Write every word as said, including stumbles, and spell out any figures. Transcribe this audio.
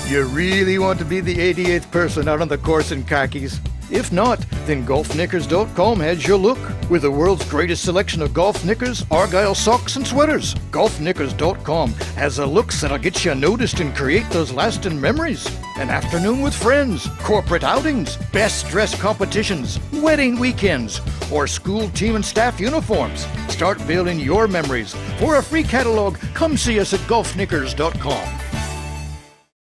You really want to be the eighty-eighth person out on the course in khakis? If not, then golf knickers dot com has your look. With the world's greatest selection of golf knickers, argyle socks, and sweaters, golf knickers dot com has the looks that'll get you noticed and create those lasting memories. An afternoon with friends, corporate outings, best dress competitions, wedding weekends, or school team and staff uniforms. Start building your memories. For a free catalog, come see us at golf knickers dot com.